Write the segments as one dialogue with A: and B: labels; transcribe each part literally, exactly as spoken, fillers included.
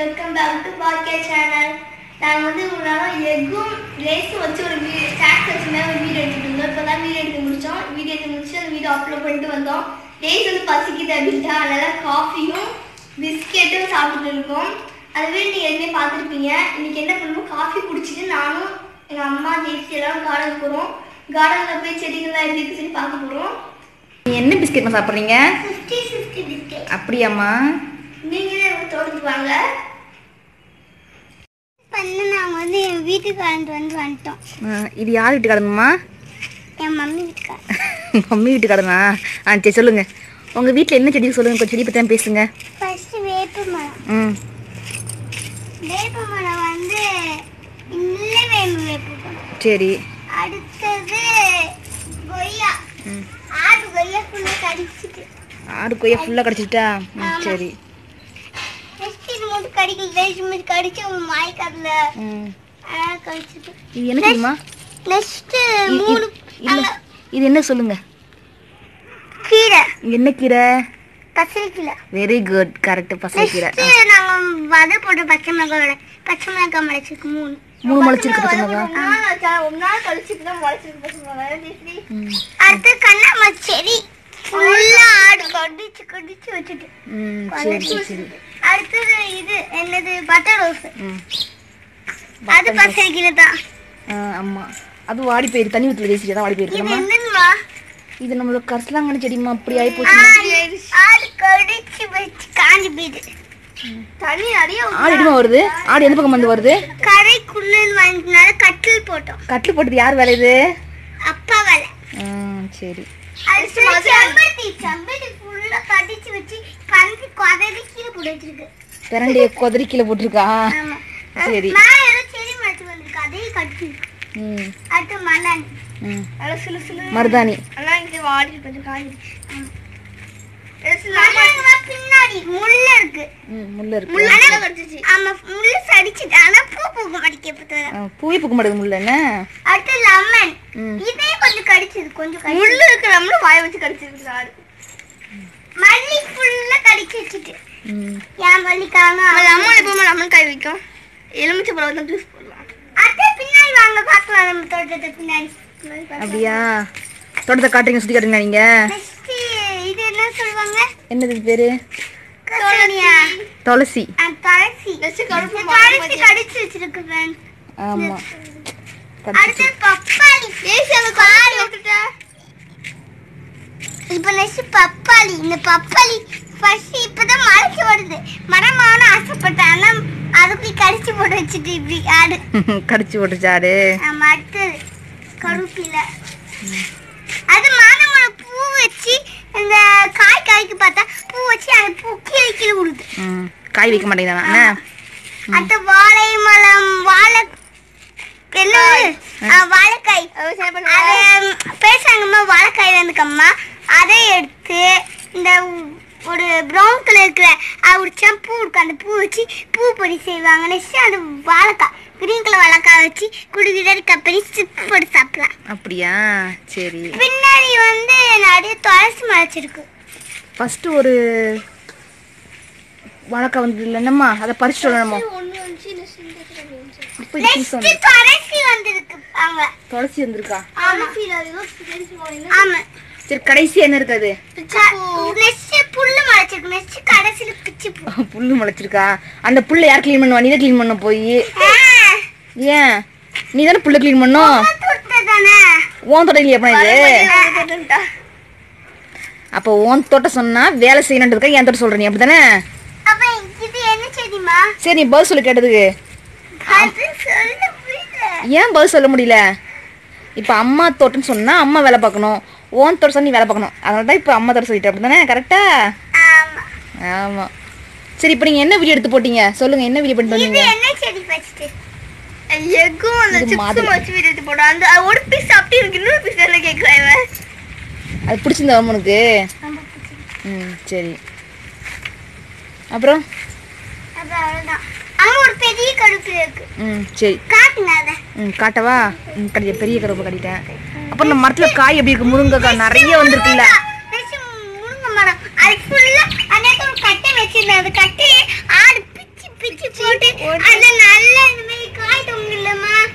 A: welcome back to Bhargya channel. நான் வந்து ஒரு நாள் எக்கும் லேஸும் வச்சு ஒரு வீடியோ ஸ்டாக்ஸ் வச்சு மேலே ஒரு வீடியோ எடுத்துகிட்டு இருந்தோம். இப்போ தான் வீடியோ எடுத்து முடித்தோம். வீடியோ எடுத்து முடிச்சு அந்த வீடியோ அப்லோட் பண்ணிட்டு வந்தோம். லேஸ் வந்து பசிக்குது அப்படின்ட்டா அதனால் காஃபியும் பிஸ்கெட்டும் சாப்பிட்டு இருக்கோம். அதுவே நீங்கள் எதுவுமே பார்த்துருப்பீங்க. இன்றைக்கி என்ன பண்ணுவோம், காஃபி குடிச்சிட்டு நானும் எங்கள் அம்மா ஜெயிச்சு எல்லாம் கார்டன் போகிறோம். கார்டனில் போய் செடிகள்லாம் எப்படி இருக்குன்னு சொல்லி பார்க்க போகிறோம்.
B: என்ன பிஸ்கெட் சாப்பிட்றீங்க?
A: Fifty fifty biscuit.
B: அப்படியாம்மா?
A: நீங்களே தோட்டத்துக்கு வாங்க. பண்ண நாங்கள் வந்து என் வீட்டுக்கு கலந்து வந்து வந்துட்டோம்.
B: இது யார் வீட்டு கடனுமா?
A: என் மம்மி வீட்டுக்கா.
B: மம்மி வீட்டு கடனா? ஆ சரி சொல்லுங்கள். உங்கள் வீட்டில் என்ன செடி சொல்லுங்கள், கொஞ்சம் செடி பற்றி தான் பேசுங்க.
A: ஃபர்ஸ்ட் வேப்ப மரம்.
B: ம்
A: வேப்ப மரம் வந்து இல்லை வேம்பு வேப்ப மரம்.
B: சரி.
A: அடுத்தது கொய்யா.
B: ம்
A: ஆறு கொய்யா ஃபுல்லாக கடிச்சிட்டு.
B: ஆறு கொய்யா ஃபுல்லாக கடிச்சிட்டா? ம் சரி.
A: நெக்ஸ்ட் இது மட்டும் கடிக்கல, லேஸ் மட்டும் கடிச்சு உங்கள் மாய்க்காதுல
B: ம்
A: கடிச்சிட்டு.
B: இது என்ன தெரியுமா?
A: நெக்ஸ்ட் மூணு
B: இல்லை இது என்ன சொல்லுங்க?
A: கீரை.
B: என்ன கீரை?
A: பச்சை கீரை.
B: Very good, correct. பசங்க கீரை.
A: நாங்கள் வதை போட்டு பச்சை மிளகாய் பச்சை மிளகாய் முளைச்சிருக்கு. மூணு
B: மூணு முளைச்சிருக்கு பச்சை மிளகாய்.
A: ஒரு நாள் கழிச்சுட்டு தான் முளைச்சிருக்கு பச்சை மிளகாய். அடுத்து கண்ணாம செடி ஃபுல்லா ஆடு கடிச்சு கடிச்சு வச்சுட்டு.
B: ம் சரி சரி.
A: அடுத்தது இது என்னது பட்டர் ரோஸ்.
B: ம்
A: அது பச்சை கீரை தான்.
B: ஆ ஆமாம், அது வாடி போயிருக்கு. தண்ணி ஊற்றி தேய்ச்சி தான் வாடி
A: இது
B: போயிருக்கோம்மா.
A: என்னதுமா?
B: இது நம்மளோட கரிசலாங்கண்ணி செடிமா. அப்படி ஆகி போச்சு.
A: ஆடு கடிச்சு வச்சு காஞ்சி போயிடுது. தண்ணி நிறைய
B: ஆடு எதுமா வருது? ஆடு எந்த பக்கம் வந்து வருது?
A: கரைக்குள்ள வந்தனால கட்டில் போட்டோம்.
B: கட்டில் போட்டது யார் வேலை இது?
A: அப்பா வேலை.
B: ம் சரி.
A: செம்பருத்தி செம்பருத்தி ஃபுல்லா கடிச்சு வச்சு கஞ்சி கொதறி கீழே போட்டு வச்சிருக்கு.
B: பிரண்டைய கொதறி கீழே போட்டிருக்கா?
A: ஆமா
B: சரி.
A: நான் ஏதோ செடி மரத்து வந்திருக்கு, அதையும் கடிச்சு.
B: ம்
A: அடுத்து மண்ணாணி.
B: ம்
A: நல்லா சிலு சிலு
B: மருதாணி.
A: ஆனால் இங்கே வாடி கொஞ்சம் காஞ்சிடுச்சு. பின்னாடி முள்ள இருக்கு.
B: ம் முள்ள இருக்கு.
A: முள்ள கடிச்சிச்சு. ஆமா முள்ள சடிச்சிட்டு. ஆனா பூ பூக்க மாட்டேங்குது.
B: ஆ, பூவே பூக்க மாட்டேங்குது முள்ள. என்ன?
A: அடுத்து லெமன்.
B: ம்
A: இதே கொஞ்சம் கடிச்சது, கொஞ்சம் முள்ள இருக்கு. லெமன் வாய் வச்சு கடிச்சிருக்கு. ஆடு மல்லி ஃபுல்லா கடிச்சு வச்சிட்டு.
B: ம்
A: ஏன் மல்லிக்காங்க அம்மா எப்பவுமே லெமன் காய் வைக்கும். எலுமிச்சை பழம் தான் ஜூஸ் போடலாம். அடுத்து பின்னாடி வாங்க பார்க்கலாம். நம்ம தோட்டத்தை பின்னாடி.
B: அப்படியா? தோட்டத்தை காட்டுறீங்க, சுற்றி காட்டுறீங்க நீங்கள்?
A: நெக்ஸ்ட் இது என்ன சொல்லுவாங்க?
B: என்னது பேரு?
A: துளசியா?
B: துளசி.
A: துளசி. துளசி கடிச்சு வச்சிருக்கு ஃப்ரெண்ட்.
B: ஆமாம்.
A: அடுத்து பப்பாளி. பாரு விட்டுட்ட. இப்போ நெக்ஸ்ட் பப்பாளி. இந்த பப்பாளி ஃபர்ஸ்ட் இப்பதான் மறைச்சு வருது. மரமான ஆசைப்பட்டேன், ஆனா அதுக்குள்ளே கடிச்சு போட்டு வச்சுட்டு இப்படி ஆடு
B: கடிச்சு போட்டுச்சாடு.
A: ஆமா. அடுத்தது கருப்பில. அது மானமரம் பூ வச்சு இந்த காய் காய்க்கு பார்த்தா பூ வச்சு அந்த பூ கீழே கீழே விடுது.
B: ம் காய் வைக்க மாட்டேங்கிறானா?
A: அடுத்த வாழை மரம். வாழை என்ன வாழைக்காய் பேசாங்கம்மா. வாழைக்காய் வந்துக்கம்மா. அதை எடுத்து இந்த ஒரு ப்ரௌன் கலர் இருக்கிற ஒரு செம்பூ இருக்கு, அந்த பூ வச்சு பூ பொடி செய்வாங்க. நெக்ஸ்ட் அது வாழைக்காய் கிரீன் கலர் வாழைக்காய் வச்சு குடிக்கிட்டு கப்பரி சிப் போட்டு சாப்பிடலாம்.
B: அப்படியா? சரி.
A: பின்னாடி வந்து நிறைய துளசி மறைச்சிருக்கு.
B: ஃபஸ்ட்டு ஒரு வாழைக்காய் வந்தது இல்லை என்னம்மா? அதை பறிச்சுட்டு வரணுமா?
A: துளசி வந்திருக்கு. அங்க
B: துளசி வந்திருக்கா?
A: ஆமா ஆமா.
B: சரி, கடைசி என்ன இருக்காது?
A: புல்லு முளைச்சிருக்கு. நெக்ஸ்ட் கடைசியில பிச்சு பூ.
B: புல்லு முளைச்சிருக்கா? அந்த புல்லை யார் க்ளீன் பண்ணுவா? நீ தான் க்ளீன் பண்ண போய். ஏன் நீ தானே புல்லை க்ளீன் பண்ணும்? ஓன் தோட்டம் இல்லையா இது? அப்போ ஓன் தோட்டம் சொன்னா வேலை செய்யணுன்றதுக்காக என் தோட்டம் சொல்ற நீ, அப்படித்தானே? சரி, நீ பதில் சொல்லி கேட்டதுக்கு ஏன் பதில் சொல்ல முடியல? இப்போ அம்மா தோட்டம்னு சொன்னா அம்மா வேலை பார்க்கணும், ஓன் தோட்டம் சொன்னா நீ வேலை பார்க்கணும். அதனால தான் இப்போ அம்மா தோட்டம் சொல்லிட்டு, அப்படித்தானே? கரெக்டா? ஆமாம். சரி, இப்போ நீங்கள் என்ன வீடியோ எடுத்து போட்டீங்க சொல்லுங்க. என்ன வீடியோ பண்ணிட்டு வந்தீங்க?
A: எக்கும் அந்த சிப்ஸ் வச்சு வீடியோ எடுத்து போட்டோம். அந்த ஒரு பீஸ் சாப்பிட்டு எனக்கு இன்னொரு பீஸ் என்ன கேட்குறேன்.
B: அது பிடிச்சிருந்தா உனக்கு? ம் சரி. அப்புறம்
A: அம்மா ஒரு பெரிய கருப்பு இருக்கு.
B: ம் சரி
A: காட்டுங்க அதை.
B: ம் காட்டவா? ம் கடி பெரிய கருப்பு கட்டிட்டேன். அப்புறம் நம்ம மரத்தில் காய் எப்படி இருக்கு? முருங்கைக்காய் நிறைய வந்திருக்குல்ல.
A: முருங்கை மரம் அது ஃபுல்லாக அன்னைக்கு ஒரு கட்டை வச்சிருந்தேன். அது கட்டையை ஆடு பிச்சு பிச்சு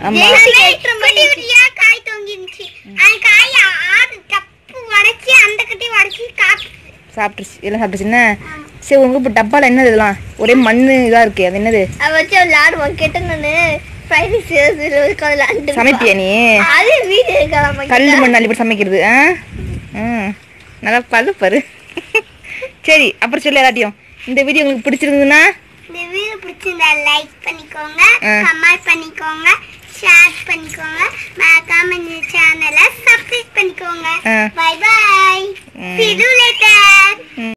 B: ஆமா
A: குட்டி குட்டியா காய் தொங்கிருந்துச்சு அந்த காய் ஆறு டப்பு உடைச்சி அந்த கட்டி உடைச்சி
B: சாப்பிட்டுருச்சு எல்லாம் சாப்பிட்டுச்சுன்னா சரி உங்க இப்போ டப்பால என்னது இதெல்லாம் ஒரே மண்ணு இதா இருக்கு அது என்னது
A: அதை வச்சு விளையாடுவோம் கேட்ட நானு
B: சமைப்பியா நீ கல்லு மண் அள்ளி போட்டு சமைக்கிறது ஆ ம் நல்லா பல்லு பாரு சரி அப்புறம் சொல்லு எல்லாத்தையும் இந்த வீடியோ உங்களுக்கு பிடிச்சிருந்ததுன்னா
A: இந்த வீடியோ பிடிச்சிருந்தா லைக் பண்ணிக்கோங்க கமெண்ட் பண்ணிக்கோங்க ஷேர் பண்ணிக்கோங்க மறக்காம இந்த சேனலை சப்ஸ்கிரைப் பண்ணிக்கோங்க bye bye see you later